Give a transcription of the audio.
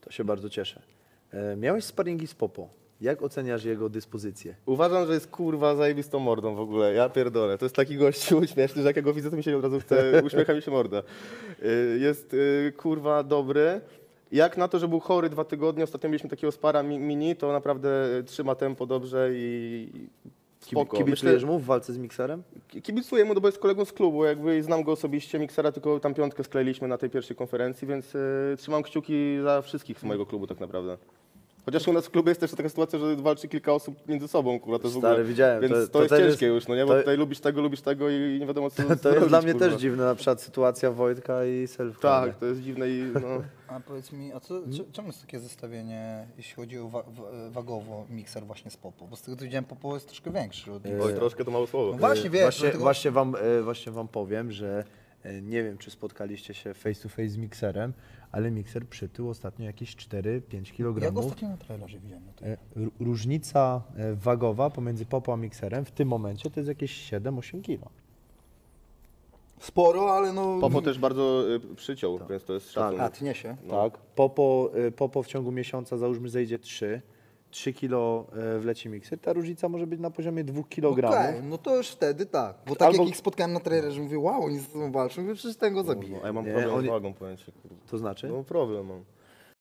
To się bardzo cieszę. Miałeś sparingi z Popo. Jak oceniasz jego dyspozycję? Uważam, że jest kurwa zajebistą mordą w ogóle. Ja pierdolę. To jest taki gościu śmieszny, że jak ja go widzę, to mi się od razu chce, uśmiecha mi się morda. Jest kurwa dobry. Jak na to, że był chory 2 tygodnie, ostatnio mieliśmy takiego spara mini, to naprawdę trzyma tempo dobrze i spoko. Kibicujesz mu w walce z mikserem? Kibicuję mu, no bo jest kolegą z klubu, jakby znam go osobiście, Miksera, tylko tam 5 skleiliśmy na tej pierwszej konferencji, więc trzymam kciuki za wszystkich z mojego klubu tak naprawdę. Chociaż u nas w klubie jest też taka sytuacja, że walczy kilka osób między sobą, kurwa, to jest w ogóle, Stary, widziałem. więc to jest ciężkie już, no nie, bo tutaj lubisz tego i nie wiadomo co To jest zrobić, dla mnie kurwa. też dziwne, na przykład sytuacja Wojtka i Selfka. Tak, to jest dziwne i no... A powiedz mi, czemu jest takie zestawienie, jeśli chodzi o wagowo mikser właśnie z Popo? Bo z tego co widziałem, Popo jest troszkę większy od Oj, troszkę to mało słowo. No właśnie, wiesz, dlatego... Właśnie wam powiem, że nie wiem, czy spotkaliście się face to face z mikserem, ale mikser przytył ostatnio jakieś 4-5 kg. Ja go ostatnio na trailerze widziałem. No to... Różnica wagowa pomiędzy Popo a mikserem w tym momencie to jest jakieś 7-8 kg. Sporo, ale no... Popo też bardzo przyciął, więc to jest szacunek. A, tnie się. No. Tak, Popo w ciągu miesiąca załóżmy zejdzie 3 kilo wleci mikser, ta różnica może być na poziomie 2 kg. Okej, no to już wtedy tak. Bo tak Albo- jak ich spotkałem na trailerze, mówię, wow, oni ze sobą walczą, mówię, przecież ten go zabije. A ja mam Nie, problem oni- z wagą, powiem ci, kurwa. To znaczy? No problem mam.